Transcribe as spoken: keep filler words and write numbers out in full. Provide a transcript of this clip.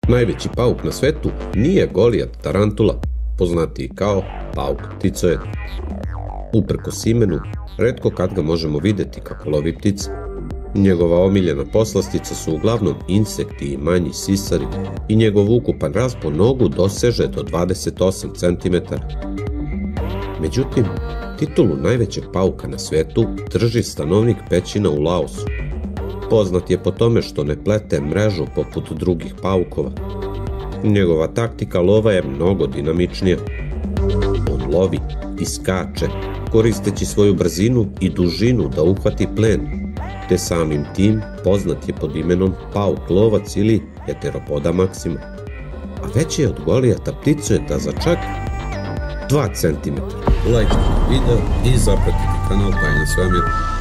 Najveći pauk na svetu nije Golijat tarantula, poznatiji kao pauk pticojed. Uprkos imenu, retko kad ga možemo videti kako lovi ptice. Njegova omiljena poslastica su uglavnom insekti i manji sisari i njegov ukupan raspon nogu doseže do dvadeset osam centimetara. Međutim, titulu najvećeg pauka na svetu drži stanovnik pećina u Laosu. Poznat je po tome što ne plete mrežu poput drugih paukova. Njegova taktika lova je mnogo dinamičnija. On lovi i skače, koristeći svoju brzinu i dužinu da uhvati plen, te samim tim poznat je pod imenom pauk lovac ili heteropoda maksima. A veći je od Golijata pticojeda za čak dva centimetra. Lajkajte video i zapratite kanal Tajna svemira.